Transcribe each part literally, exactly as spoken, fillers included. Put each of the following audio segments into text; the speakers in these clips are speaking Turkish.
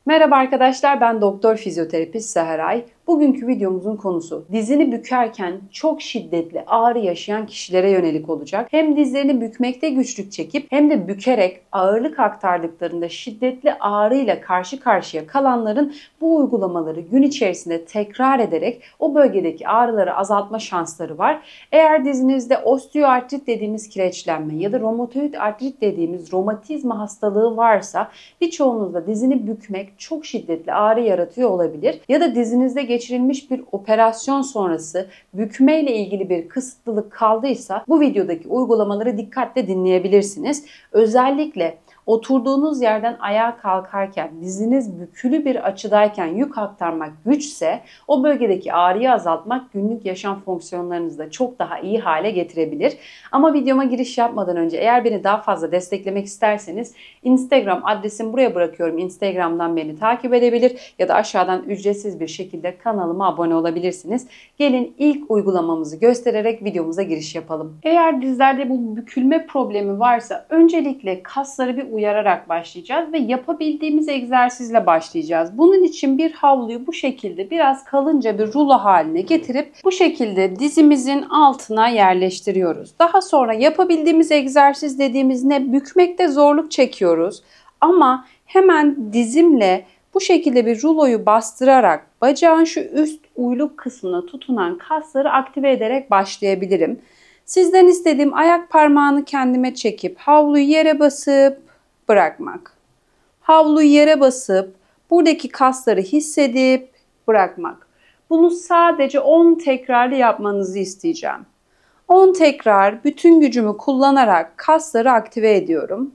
Merhaba arkadaşlar, ben doktor fizyoterapist Seheray. Bugünkü videomuzun konusu dizini bükerken çok şiddetli ağrı yaşayan kişilere yönelik olacak. Hem dizlerini bükmekte güçlük çekip hem de bükerek ağırlık aktardıklarında şiddetli ağrıyla karşı karşıya kalanların bu uygulamaları gün içerisinde tekrar ederek o bölgedeki ağrıları azaltma şansları var. Eğer dizinizde osteoartrit dediğimiz kireçlenme ya da romatoid artrit dediğimiz romatizma hastalığı varsa birçoğunuzda dizini bükmek çok şiddetli ağrı yaratıyor olabilir. Ya da dizinizde geçirilmiş bir operasyon sonrası bükme ile ilgili bir kısıtlılık kaldıysa bu videodaki uygulamaları dikkatle dinleyebilirsiniz. Özellikle oturduğunuz yerden ayağa kalkarken diziniz bükülü bir açıdayken yük aktarmak güçse o bölgedeki ağrıyı azaltmak günlük yaşam fonksiyonlarınızı da çok daha iyi hale getirebilir. Ama videoma giriş yapmadan önce eğer beni daha fazla desteklemek isterseniz Instagram adresimi buraya bırakıyorum. Instagram'dan beni takip edebilir ya da aşağıdan ücretsiz bir şekilde kanalıma abone olabilirsiniz. Gelin ilk uygulamamızı göstererek videomuza giriş yapalım. Eğer dizlerde bu bükülme problemi varsa öncelikle kasları bir uyararak başlayacağız ve yapabildiğimiz egzersizle başlayacağız. Bunun için bir havluyu bu şekilde biraz kalınca bir rulo haline getirip bu şekilde dizimizin altına yerleştiriyoruz. Daha sonra yapabildiğimiz egzersiz dediğimiz ne? Bükmekte zorluk çekiyoruz ama hemen dizimle bu şekilde bir ruloyu bastırarak bacağın şu üst uyluk kısmına tutunan kasları aktive ederek başlayabilirim. Sizden istediğim ayak parmağını kendime çekip havluyu yere basıp bırakmak. Havluyu yere basıp buradaki kasları hissedip bırakmak. Bunu sadece on tekrarlı yapmanızı isteyeceğim. on tekrar bütün gücümü kullanarak kasları aktive ediyorum.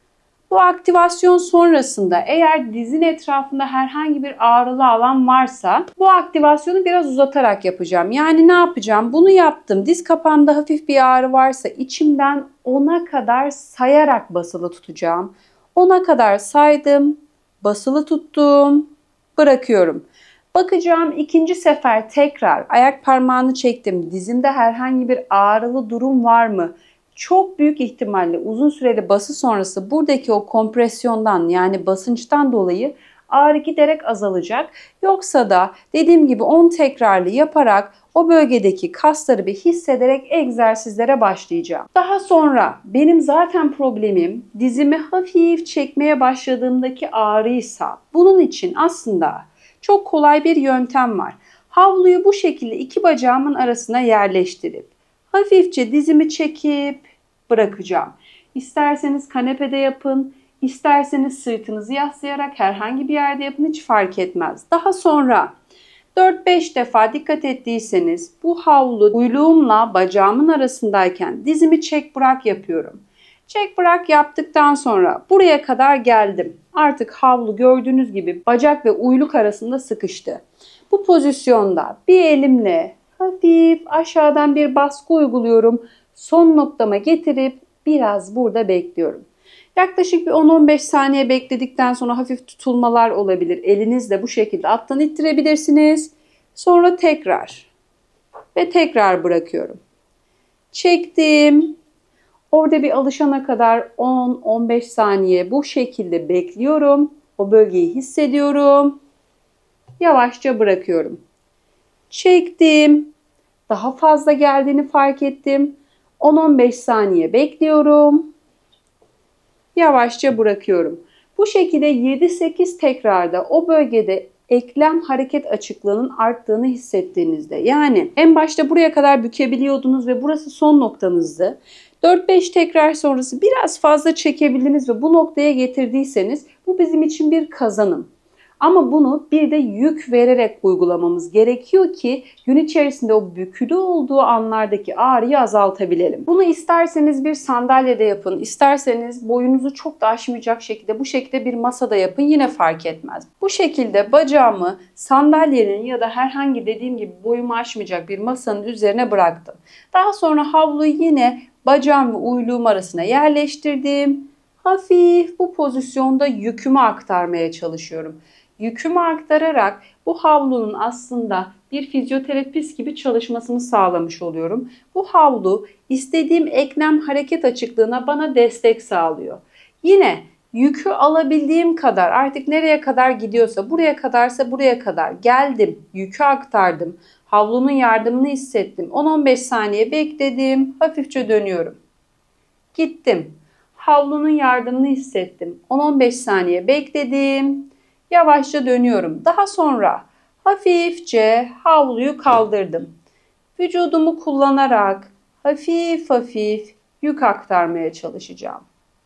Bu aktivasyon sonrasında eğer dizin etrafında herhangi bir ağrılı alan varsa bu aktivasyonu biraz uzatarak yapacağım. Yani ne yapacağım? Bunu yaptım. Diz kapağımda hafif bir ağrı varsa içimden ona kadar sayarak basılı tutacağım. ona kadar saydım, basılı tuttum, bırakıyorum. Bakacağım ikinci sefer tekrar ayak parmağını çektim. Dizimde herhangi bir ağrılı durum var mı? Çok büyük ihtimalle uzun süreli bası sonrası buradaki o kompresyondan yani basınçtan dolayı ağrı giderek azalacak. Yoksa da dediğim gibi on tekrarlı yaparak o bölgedeki kasları bir hissederek egzersizlere başlayacağım. Daha sonra benim zaten problemim dizimi hafif çekmeye başladığımdaki ağrıysa bunun için aslında çok kolay bir yöntem var. Havluyu bu şekilde iki bacağımın arasına yerleştirip hafifçe dizimi çekip bırakacağım. İsterseniz kanepede yapın, isterseniz sırtınızı yaslayarak herhangi bir yerde yapın, hiç fark etmez. Daha sonra dört beş defa dikkat ettiyseniz bu havlu uyluğumla bacağımın arasındayken dizimi çek bırak yapıyorum. Çek bırak yaptıktan sonra buraya kadar geldim. Artık havlu gördüğünüz gibi bacak ve uyluk arasında sıkıştı. Bu pozisyonda bir elimle hafif aşağıdan bir baskı uyguluyorum. Son noktama getirip biraz burada bekliyorum. Yaklaşık bir on on beş saniye bekledikten sonra hafif tutulmalar olabilir. Elinizle bu şekilde alttan ittirebilirsiniz. Sonra tekrar ve tekrar bırakıyorum. Çektim. Orada bir alışana kadar on on beş saniye bu şekilde bekliyorum. O bölgeyi hissediyorum. Yavaşça bırakıyorum. Çektim. Daha fazla geldiğini fark ettim. on on beş saniye bekliyorum. Yavaşça bırakıyorum. Bu şekilde yedi sekiz tekrarda o bölgede eklem hareket açıklığının arttığını hissettiğinizde, yani en başta buraya kadar bükebiliyordunuz ve burası son noktanızdı. dört beş tekrar sonrası biraz fazla çekebildiniz ve bu noktaya getirdiyseniz bu bizim için bir kazanım. Ama bunu bir de yük vererek uygulamamız gerekiyor ki gün içerisinde o bükülü olduğu anlardaki ağrıyı azaltabilelim. Bunu isterseniz bir sandalyede yapın, isterseniz boyunuzu çok da aşmayacak şekilde bu şekilde bir masada yapın, yine fark etmez. Bu şekilde bacağımı sandalyenin ya da herhangi dediğim gibi boyumu aşmayacak bir masanın üzerine bıraktım. Daha sonra havluyu yine bacağım ve uyluğum arasına yerleştirdim. Hafif bu pozisyonda yükümü aktarmaya çalışıyorum. Yükümü aktararak bu havlunun aslında bir fizyoterapist gibi çalışmasını sağlamış oluyorum. Bu havlu istediğim eklem hareket açıklığına bana destek sağlıyor. Yine Yükü alabildiğim kadar, artık nereye kadar gidiyorsa, buraya kadarsa buraya kadar geldim, yükü aktardım, havlunun yardımını hissettim, on on beş saniye bekledim, hafifçe dönüyorum. Gittim, havlunun yardımını hissettim, on on beş saniye bekledim, yavaşça dönüyorum. Daha sonra hafifçe havluyu kaldırdım. Vücudumu kullanarak hafif hafif yük aktarmaya çalışacağım.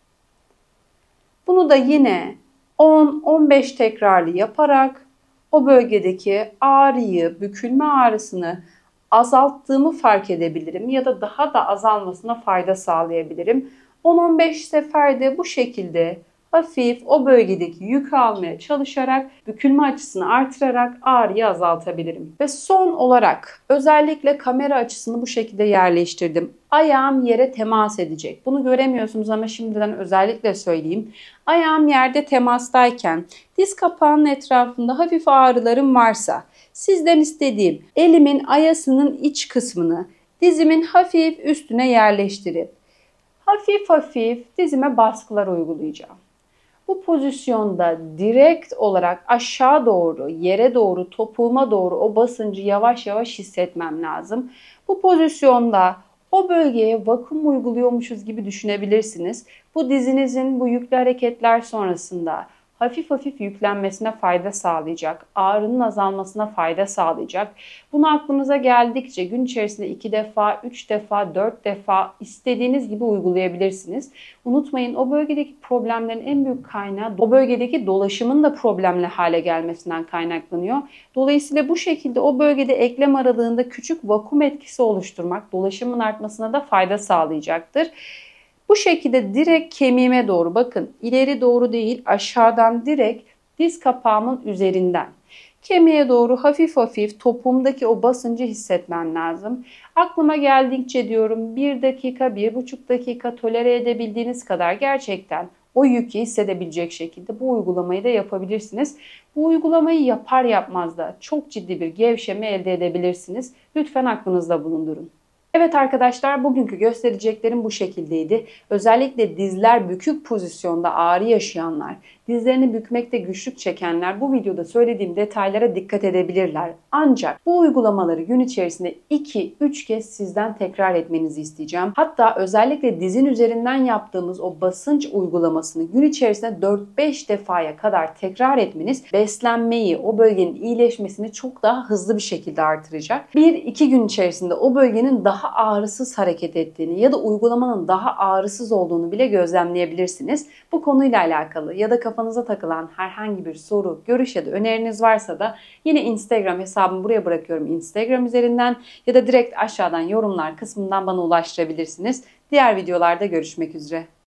Bunu da yine on on beş tekrarlı yaparak o bölgedeki ağrıyı, bükülme ağrısını azalttığımı fark edebilirim ya da daha da azalmasına fayda sağlayabilirim. on on beş seferde bu şekilde hafif o bölgedeki yükü almaya çalışarak bükülme açısını artırarak ağrıyı azaltabilirim. Ve son olarak özellikle kamera açısını bu şekilde yerleştirdim. Ayağım yere temas edecek. Bunu göremiyorsunuz ama şimdiden özellikle söyleyeyim. Ayağım yerde temastayken diz kapağının etrafında hafif ağrılarım varsa sizden istediğim elimin ayasının iç kısmını dizimin hafif üstüne yerleştirip hafif hafif dizime baskılar uygulayacağım. Bu pozisyonda direkt olarak aşağı doğru, yere doğru, topuğuma doğru o basıncı yavaş yavaş hissetmem lazım. Bu pozisyonda o bölgeye vakum uyguluyormuşuz gibi düşünebilirsiniz. Bu dizinizin bu yüklü hareketler sonrasında hafif hafif yüklenmesine fayda sağlayacak, ağrının azalmasına fayda sağlayacak. Bunu aklınıza geldikçe gün içerisinde iki defa, üç defa, dört defa istediğiniz gibi uygulayabilirsiniz. Unutmayın, o bölgedeki problemlerin en büyük kaynağı o bölgedeki dolaşımın da problemli hale gelmesinden kaynaklanıyor. Dolayısıyla bu şekilde o bölgede eklem aralığında küçük vakum etkisi oluşturmak dolaşımın artmasına da fayda sağlayacaktır. Bu şekilde direkt kemiğime doğru, bakın ileri doğru değil, aşağıdan direkt diz kapağımın üzerinden kemiğe doğru hafif hafif topuğumdaki o basıncı hissetmem lazım. Aklıma geldikçe diyorum bir dakika, bir buçuk dakika tolere edebildiğiniz kadar gerçekten o yükü hissedebilecek şekilde bu uygulamayı da yapabilirsiniz. Bu uygulamayı yapar yapmaz da çok ciddi bir gevşeme elde edebilirsiniz. Lütfen aklınızda bulundurun. Evet arkadaşlar, bugünkü göstereceklerim bu şekildeydi. Özellikle dizler bükük pozisyonda ağrı yaşayanlar, dizlerini bükmekte güçlük çekenler bu videoda söylediğim detaylara dikkat edebilirler. Ancak bu uygulamaları gün içerisinde iki üç kez sizden tekrar etmenizi isteyeceğim. Hatta özellikle dizin üzerinden yaptığımız o basınç uygulamasını gün içerisinde dört beş defaya kadar tekrar etmeniz beslenmeyi, o bölgenin iyileşmesini çok daha hızlı bir şekilde artıracak. bir iki gün içerisinde o bölgenin daha ağrısız hareket ettiğini ya da uygulamanın daha ağrısız olduğunu bile gözlemleyebilirsiniz. Bu konuyla alakalı ya da kafanıza takılan herhangi bir soru, görüş ya da öneriniz varsa da yine Instagram hesabımı buraya bırakıyorum, Instagram üzerinden ya da direkt aşağıdan yorumlar kısmından bana ulaştırabilirsiniz. Diğer videolarda görüşmek üzere.